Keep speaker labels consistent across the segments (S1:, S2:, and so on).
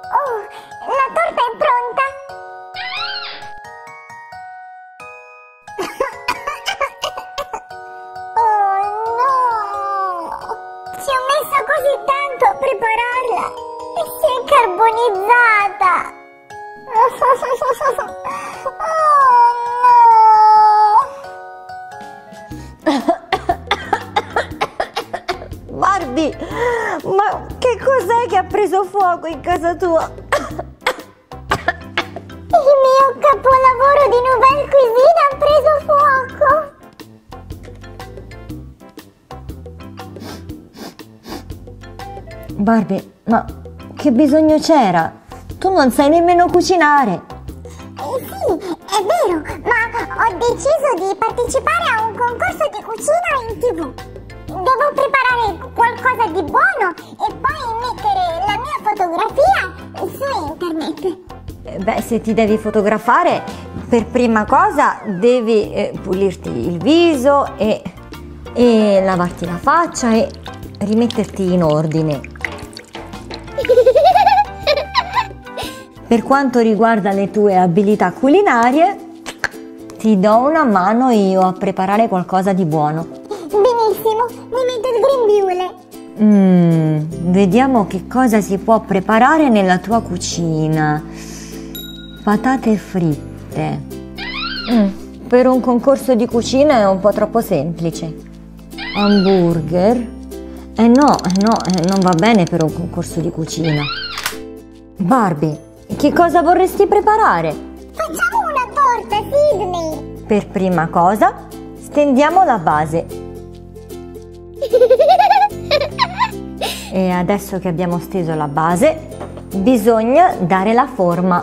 S1: Oh, la torta è pronta! Oh no! Ci ho messo così tanto a prepararla e si è carbonizzata!
S2: Barbie, ma che cos'è che ha preso fuoco in casa tua?
S1: Il mio capolavoro di Nouvelle Cuisine ha preso fuoco!
S2: Barbie, ma che bisogno c'era? Tu non sai nemmeno cucinare.
S1: Sì, è vero, ma ho deciso di partecipare a un concorso di cucina in TV. Devo preparare qualcosa di buono e poi mettere la mia fotografia su internet.
S2: Beh, se ti devi fotografare, per prima cosa devi pulirti il viso e lavarti la faccia e rimetterti in ordine. Per quanto riguarda le tue abilità culinarie, ti do una mano io a preparare qualcosa di buono.
S1: Benissimo, mi metto il grembiule.
S2: Vediamo che cosa si può preparare nella tua cucina. Patate fritte. Per un concorso di cucina è un po' troppo semplice. Hamburger. No, non va bene per un concorso di cucina. Barbie, che cosa vorresti preparare?
S1: Facciamo una torta, Sydney!
S2: Per prima cosa, stendiamo la base. E adesso che abbiamo steso la base, bisogna dare la forma.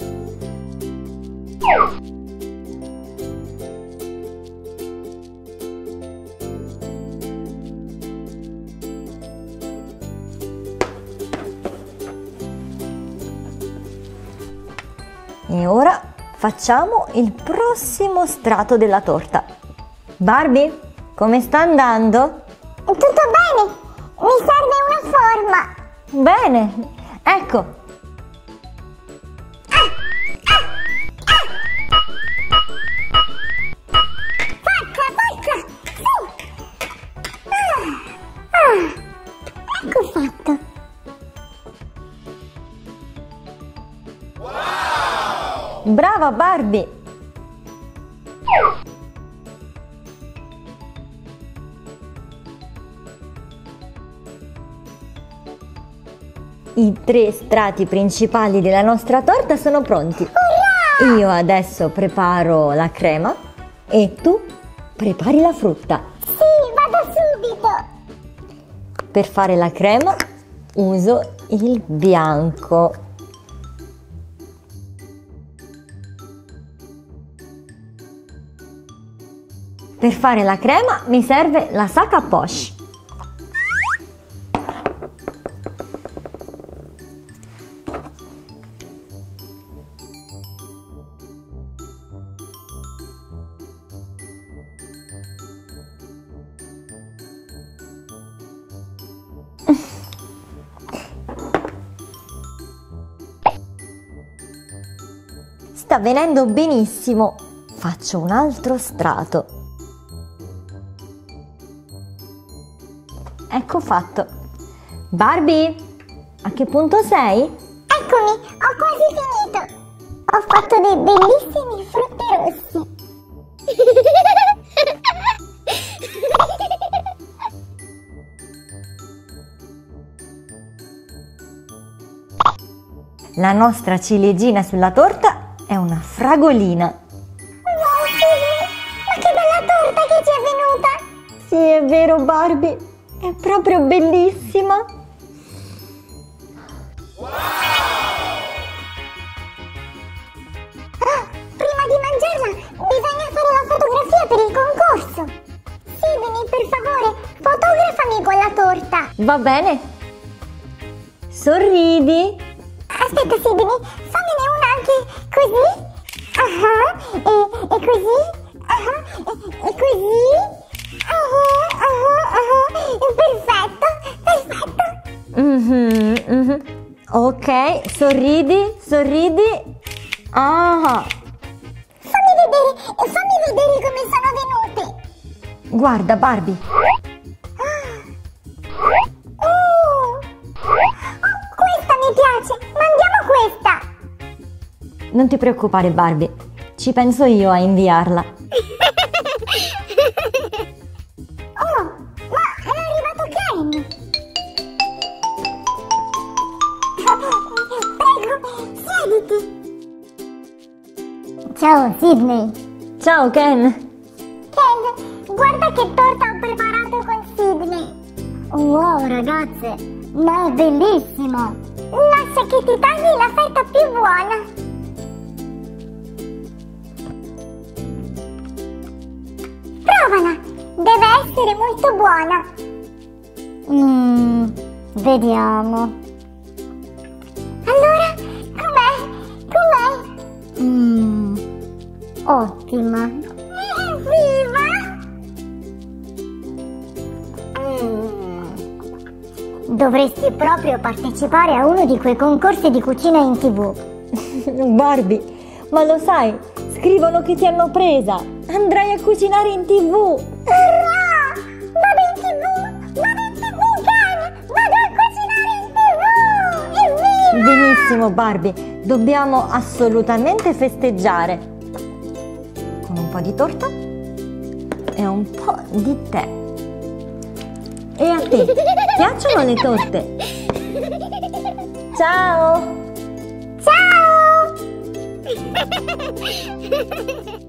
S2: E ora facciamo il prossimo strato della torta. Barbie, come sta andando?
S1: Tutto bene, mi serve una forma.
S2: Bene, ecco.
S1: Forza, su! Ecco fatto.
S2: Brava Barbie! I 3 strati principali della nostra torta sono pronti.
S1: Urrà!
S2: Io adesso preparo la crema e tu prepari la frutta.
S1: Sì, vado subito.
S2: Per fare la crema uso il bianco. Per fare la crema mi serve la sac à poche. Sta venendo benissimo. Faccio un altro strato. Ecco fatto. Barbie, a che punto sei?
S1: Eccomi, ho quasi finito. Ho fatto dei bellissimi frutti rossi.
S2: La nostra ciliegina sulla torta è una fragolina.
S1: Wow, Sydney, ma che bella torta che ci è venuta!
S2: Sì, è vero Barbie, è proprio bellissima.
S1: Prima di mangiarla bisogna fare la fotografia per il concorso. Sydney, per favore, fotografami con la torta.
S2: Va bene. Sorridi.
S1: Aspetta, Sydney, fammene una anche così. E così. E così. Perfetto, perfetto.
S2: Ok, sorridi, sorridi. Ah,
S1: fammi vedere come sono venute.
S2: guarda Barbie.
S1: Questa mi piace, mandiamo questa.
S2: Non ti preoccupare Barbie, ci penso io a inviarla.
S1: Oh, ma è arrivato Ken. Prego, siediti. Ciao Sydney.
S2: Ciao Ken.
S1: Ken, guarda che torta ho preparato con Sydney. Wow ragazze, ma è bellissimo. Lascia che ti tagli la fetta più buona. Provala, deve essere molto buona. Vediamo. Allora, com'è? Ottima. Viva! Dovresti proprio partecipare a uno di quei concorsi di cucina in TV.
S2: Barbie, ma lo sai, scrivono che ti hanno presa. Andrai a cucinare in TV.
S1: Urrà! Vado in TV, Ken! Vado a cucinare in TV! Evviva!
S2: Benissimo Barbie, dobbiamo assolutamente festeggiare. Con un po' di torta e un po' di tè. E a te, piacciono le torte? Ciao!
S1: Ciao!